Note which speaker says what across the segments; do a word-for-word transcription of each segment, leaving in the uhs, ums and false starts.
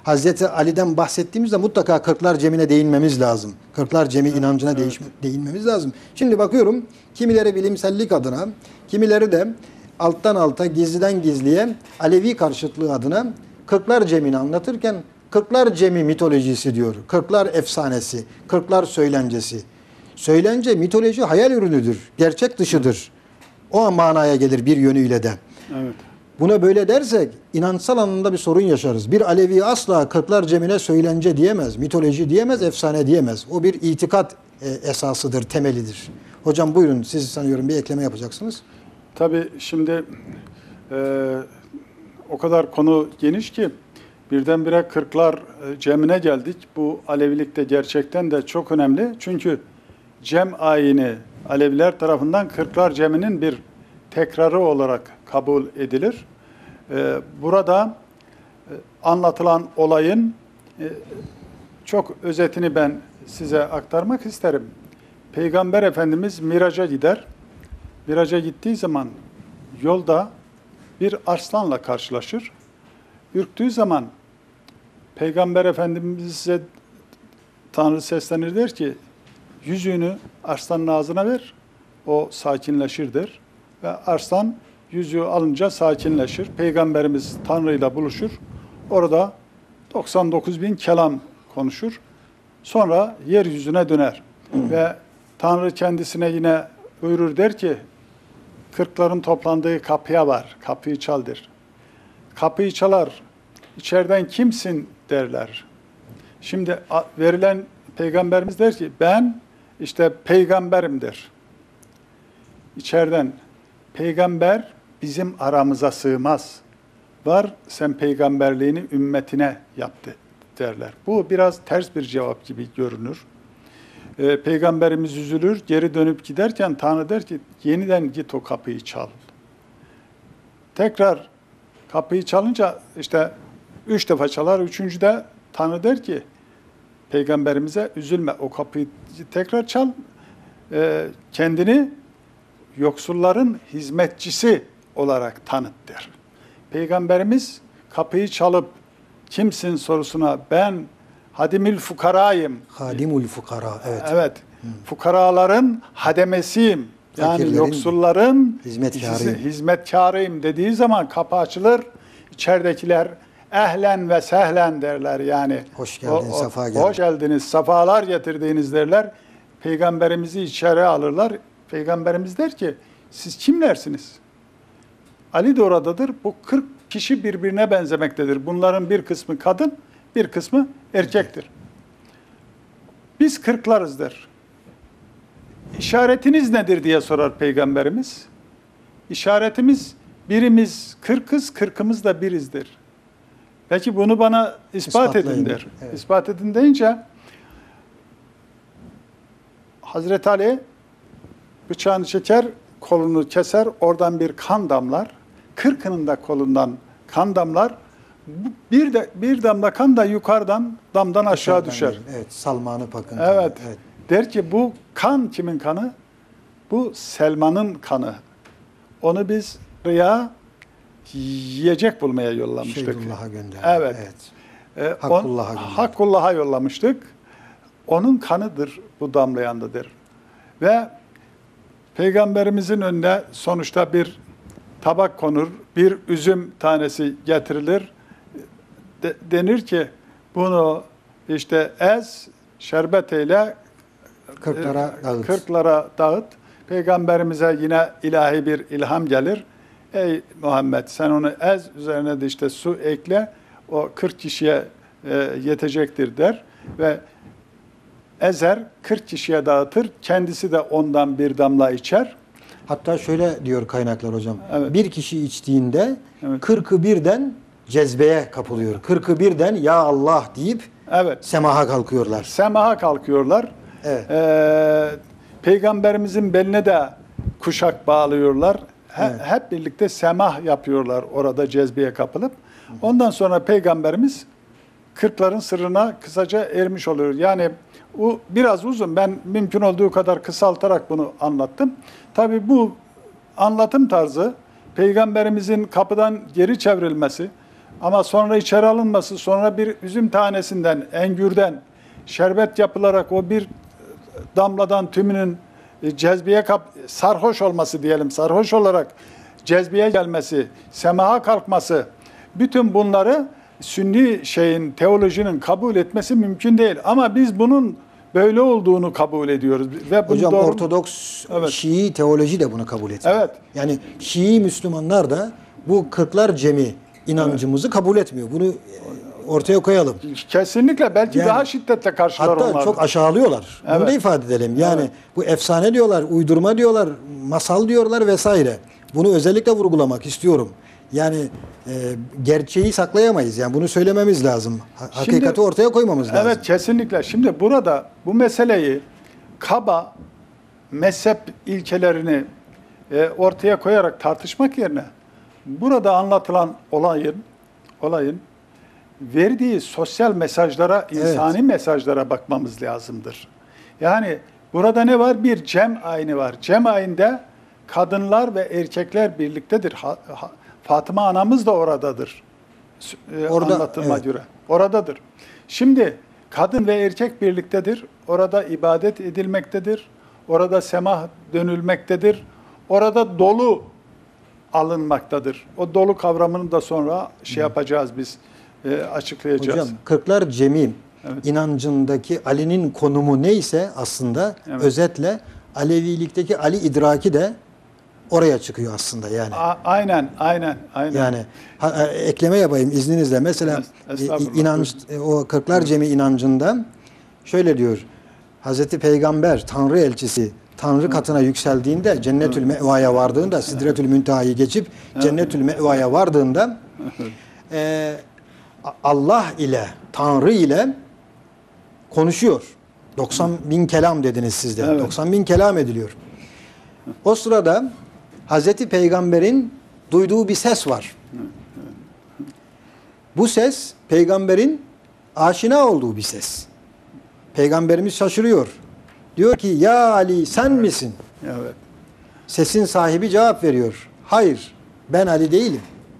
Speaker 1: Hazreti Ali'den bahsettiğimizde mutlaka Kırklar Cemi'ne değinmemiz lazım. Kırklar Cemi evet, inancına evet. değiş, değinmemiz lazım. Şimdi bakıyorum kimileri bilimsellik adına, kimileri de alttan alta, gizliden gizliye Alevi karşıtlığı adına Kırklar Cemi'ni anlatırken Kırklar Cemi mitolojisi diyor. Kırklar efsanesi, Kırklar söylencesi. Söylence, mitoloji hayal ürünüdür, gerçek dışıdır. O manaya gelir bir yönüyle de. Evet. Buna böyle dersek inançsal anlamda bir sorun yaşarız. Bir Alevi asla Kırklar Cemi'ne söylence diyemez, mitoloji diyemez, efsane diyemez. O bir itikat e, esasıdır, temelidir. Hocam buyurun, siz sanıyorum bir ekleme yapacaksınız.
Speaker 2: Tabii şimdi e, o kadar konu geniş ki birdenbire Kırklar Cemi'ne geldik. Bu Alevilikte gerçekten de çok önemli. Çünkü Cem ayini Aleviler tarafından Kırklar Cemi'nin bir tekrarı olarak kabul edilir. Ee, burada e, anlatılan olayın e, çok özetini ben size aktarmak isterim. Peygamber Efendimiz Miraç'a gider. Miraç'a gittiği zaman yolda bir arslanla karşılaşır. Ürktüğü zaman Peygamber Efendimiz'e Tanrı seslenir, der ki yüzüğünü arslanın ağzına ver, o sakinleşir der. Ve arslan yüzüğü alınca sakinleşir. Peygamberimiz Tanrı ile buluşur. Orada doksan dokuz bin kelam konuşur. Sonra yeryüzüne döner. Hmm. Ve Tanrı kendisine yine buyurur, der ki kırkların toplandığı kapıya var, kapıyı çal der. Kapıyı çalar, içeriden kimsin derler. Şimdi verilen Peygamberimiz der ki ben işte peygamberim der. İçeriden peygamber bizim aramıza sığmaz. Var sen peygamberliğini ümmetine yaptı derler. Bu biraz ters bir cevap gibi görünür. Ee, Peygamberimiz üzülür, geri dönüp giderken Tanrı der ki yeniden git o kapıyı çal. Tekrar kapıyı çalınca işte üç defa çalar, üçüncüde Tanrı der ki Peygamberimize üzülme, o kapıyı tekrar çal, ee, kendini yoksulların hizmetçisi olarak tanıt der. Peygamberimiz kapıyı çalıp kimsin sorusuna ben hadimül fukarayım.
Speaker 1: Hadimül fukara, evet.
Speaker 2: Evet, hmm. fukaraların hademesiyim. Yani fakirlerin, yoksulların hizmetkarıyım. hizmetkarıyım dediği zaman kapı açılır. İçeridekiler ehlen ve sehlen derler yani.
Speaker 1: Hoş geldiniz, safa geldiniz.
Speaker 2: Hoş geldiniz, safalar getirdiğiniz derler. Peygamberimizi içeri alırlar. Peygamberimiz der ki siz kimlersiniz? Ali de oradadır. Bu kırk kişi birbirine benzemektedir. Bunların bir kısmı kadın, bir kısmı erkektir. Biz kırklarız der. İşaretiniz nedir diye sorar Peygamberimiz. İşaretimiz birimiz kırkız, kırkımız da birizdir. Peki bunu bana ispat İspatlayın. edin der. Evet. İspat edin deyince Hazreti Ali bıçağını çeker, kolunu keser, oradan bir kan damlar. Kırkının da kolundan kan damlar. Bir de bir damla kan da yukarıdan damdan aşağı Dışarıdan düşer.
Speaker 1: Değil. Evet, Salman-ı Pak'ın
Speaker 2: evet. kanı. Evet. Der ki bu kan kimin kanı? Bu Selman'ın kanı. Onu biz Rıya yiyecek bulmaya yollamıştık.
Speaker 1: Şeyhullah'a gönderdik.
Speaker 2: Evet.
Speaker 1: evet. Ee, Hakkullah'a gönderdik.
Speaker 2: Hakkullah'a yollamıştık. Onun kanıdır bu damlayandadır. Ve Peygamberimizin önüne sonuçta bir tabak konur, bir üzüm tanesi getirilir. De, denir ki bunu işte ez, şerbet eyle,
Speaker 1: kırklara dağıt.
Speaker 2: kırklara dağıt. Peygamberimize yine ilahi bir ilham gelir. Ey Muhammed sen onu ez, üzerine de işte su ekle, o kırk kişiye e, yetecektir der. Ve ezer, kırk kişiye dağıtır, kendisi de ondan bir damla içer.
Speaker 1: Hatta şöyle diyor kaynaklar hocam,
Speaker 2: evet.
Speaker 1: bir kişi içtiğinde
Speaker 2: evet.
Speaker 1: kırkı birden cezbeye kapılıyor. Kırkı birden ya Allah deyip evet. semaha kalkıyorlar.
Speaker 2: Semaha kalkıyorlar.
Speaker 1: Evet.
Speaker 2: Ee, Peygamberimizin beline de kuşak bağlıyorlar. He, evet. Hep birlikte semah yapıyorlar orada cezbeye kapılıp. Ondan sonra Peygamberimiz kırkların sırrına kısaca ermiş oluyor. Yani o biraz uzun. Ben mümkün olduğu kadar kısaltarak bunu anlattım. Tabii bu anlatım tarzı Peygamberimizin kapıdan geri çevrilmesi, Ama sonra içeri alınması, sonra bir üzüm tanesinden, engürden şerbet yapılarak o bir damladan tümünün cezbeye kap sarhoş olması diyelim, sarhoş olarak cezbeye gelmesi, semaha kalkması, bütün bunları Sünni şeyin, teolojinin kabul etmesi mümkün değil. Ama biz bunun böyle olduğunu kabul ediyoruz. Ve bunu
Speaker 1: Hocam
Speaker 2: doğru...
Speaker 1: Ortodoks
Speaker 2: Evet.
Speaker 1: Şii teoloji de bunu kabul etmiyor.
Speaker 2: Evet.
Speaker 1: Yani Şii Müslümanlar da bu kırklar cemi inancımızı evet. kabul etmiyor. Bunu ortaya koyalım.
Speaker 2: Kesinlikle belki yani, daha şiddetle karşılar
Speaker 1: hatta
Speaker 2: onlar.
Speaker 1: Hatta çok aşağılıyorlar. Evet. Bunu da ifade edelim. Yani evet. bu efsane diyorlar, uydurma diyorlar, masal diyorlar vesaire. Bunu özellikle vurgulamak istiyorum. Yani e, gerçeği saklayamayız. Yani bunu söylememiz lazım. Hakikati Şimdi, ortaya koymamız lazım.
Speaker 2: Evet, kesinlikle. Şimdi burada bu meseleyi kaba mezhep ilkelerini e, ortaya koyarak tartışmak yerine burada anlatılan olayın olayın verdiği sosyal mesajlara, insani evet. mesajlara bakmamız lazımdır. Yani burada ne var? Bir cem ayini var. Cem ayinde kadınlar ve erkekler birliktedir. Ha, ha, Fatıma anamız da oradadır. E, Orada, anlatılma evet. göre. Oradadır. Şimdi kadın ve erkek birliktedir. Orada ibadet edilmektedir. Orada semah dönülmektedir. Orada dolu alınmaktadır. O dolu kavramını da sonra şey yapacağız biz, e, açıklayacağız.
Speaker 1: Hocam, kırklar cemi evet. inancındaki Ali'nin konumu neyse aslında evet. özetle Alevilikteki Ali idraki de oraya çıkıyor aslında yani. A-
Speaker 2: aynen, aynen, aynen.
Speaker 1: Yani ha, ekleme yapayım izninizle. Mesela inanç, o kırklar cemi inancında şöyle diyor. Hazreti Peygamber, Tanrı elçisi, Tanrı katına yükseldiğinde, Cennetül Meva'ya vardığında, Sidretül Münteha'yı geçip Cennetül Meva'ya vardığında e, Allah ile, Tanrı ile konuşuyor. doksan bin kelam dediniz siz de. Evet. doksan bin kelam ediliyor. O sırada Hazreti Peygamber'in duyduğu bir ses var. Bu ses, Peygamber'in aşina olduğu bir ses. Peygamberimiz şaşırıyor. Diyor ki, ya Ali sen evet. misin?
Speaker 2: Evet.
Speaker 1: Sesin sahibi cevap veriyor. Hayır, ben Ali değilim.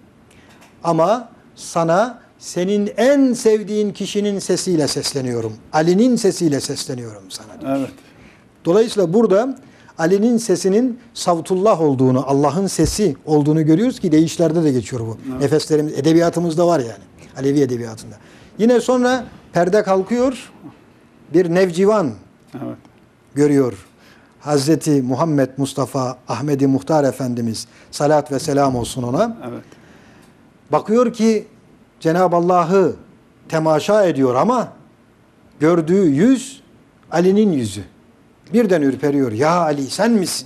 Speaker 1: Ama sana senin en sevdiğin kişinin sesiyle sesleniyorum. Ali'nin sesiyle sesleniyorum sana diyor.
Speaker 2: Evet.
Speaker 1: Dolayısıyla burada Ali'nin sesinin savtullah olduğunu, Allah'ın sesi olduğunu görüyoruz ki deyişlerde de geçiyor bu. Evet. Nefeslerimiz, edebiyatımızda var yani. Alevi edebiyatında. Yine sonra perde kalkıyor. Bir nevcivan evet. görüyor. Hazreti Muhammed Mustafa Ahmedi Muhtar Efendimiz, salat ve selam olsun ona.
Speaker 2: Evet.
Speaker 1: Bakıyor ki Cenab-ı Allah'ı temaşa ediyor ama gördüğü yüz Ali'nin yüzü. Birden ürperiyor. Ya Ali sen misin?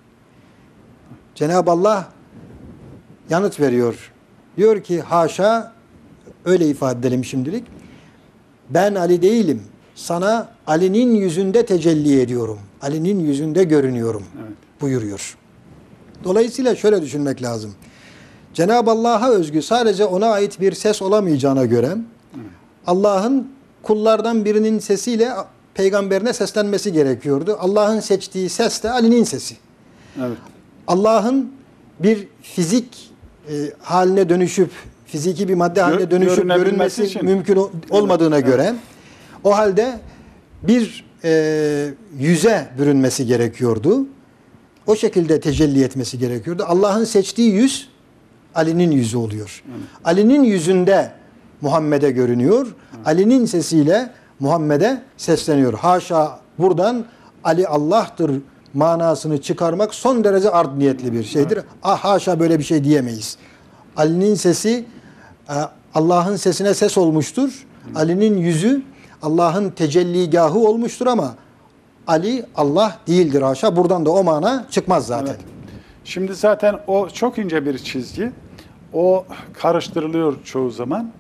Speaker 1: Cenab-ı Allah yanıt veriyor. Diyor ki haşa, öyle ifade edelim şimdilik. Ben Ali değilim. Sana Ali'nin yüzünde tecelli ediyorum. Ali'nin yüzünde görünüyorum. Evet. Buyuruyor. Dolayısıyla şöyle düşünmek lazım. Cenab-ı Allah'a özgü sadece ona ait bir ses olamayacağına göre evet. Allah'ın kullardan birinin sesiyle peygamberine seslenmesi gerekiyordu. Allah'ın seçtiği ses de Ali'nin sesi. Evet. Allah'ın bir fizik e, haline dönüşüp, fiziki bir madde haline dönüşüp görünmesi için mümkün olmadığına evet. göre o halde bir e, yüze bürünmesi gerekiyordu. O şekilde tecelli etmesi gerekiyordu. Allah'ın seçtiği yüz Ali'nin yüzü oluyor. Evet. Ali'nin yüzünde Muhammed'e görünüyor. Evet. Ali'nin sesiyle Muhammed'e sesleniyor. Haşa buradan Ali Allah'tır manasını çıkarmak son derece art niyetli bir şeydir. Evet. Ah haşa böyle bir şey diyemeyiz. Ali'nin sesi Allah'ın sesine ses olmuştur. Evet. Ali'nin yüzü Allah'ın tecelligahı olmuştur ama Ali Allah değildir haşa. Buradan da o mana çıkmaz zaten. Evet.
Speaker 2: Şimdi zaten o çok ince bir çizgi. O karıştırılıyor çoğu zaman.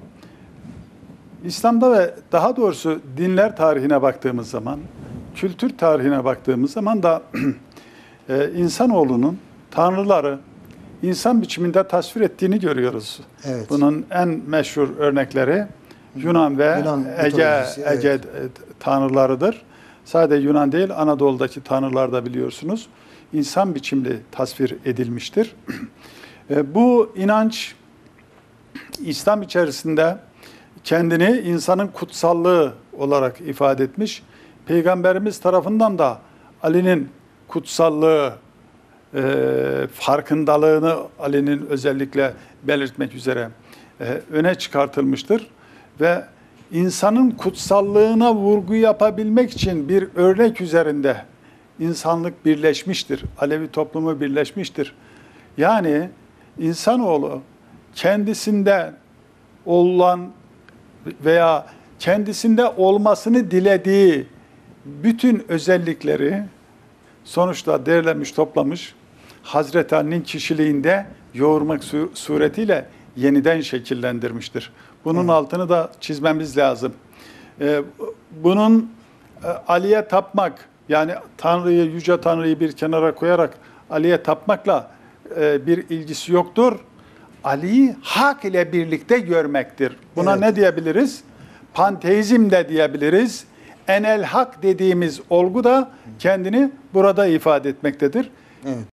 Speaker 2: İslam'da ve daha doğrusu dinler tarihine baktığımız zaman, kültür tarihine baktığımız zaman da e, insanoğlunun tanrıları insan biçiminde tasvir ettiğini görüyoruz. Evet. Bunun en meşhur örnekleri Yunan ve Yunan Ege, Ege evet. tanrılarıdır. Sadece Yunan değil, Anadolu'daki tanrılar da biliyorsunuz İnsan biçimli tasvir edilmiştir. Bu inanç İslam içerisinde kendini insanın kutsallığı olarak ifade etmiş. Peygamberimiz tarafından da Ali'nin kutsallığı, e, farkındalığını Ali'nin özellikle belirtmek üzere e, öne çıkartılmıştır. Ve insanın kutsallığına vurgu yapabilmek için bir örnek üzerinde insanlık birleşmiştir. Alevi toplumu birleşmiştir. Yani insanoğlu kendisinde olan veya kendisinde olmasını dilediği bütün özellikleri sonuçta derlemiş, toplamış, Hazreti Ali'nin kişiliğinde yoğurmak suretiyle yeniden şekillendirmiştir. Bunun Hı. altını da çizmemiz lazım. Ee, bunun e, Ali'ye tapmak, yani Tanrı'yı, Yüce Tanrı'yı bir kenara koyarak Ali'ye tapmakla e, bir ilgisi yoktur. Ali'yi hak ile birlikte görmektir. Buna evet. ne diyebiliriz? Panteizm de diyebiliriz. Enel hak dediğimiz olgu da kendini burada ifade etmektedir.
Speaker 1: Evet.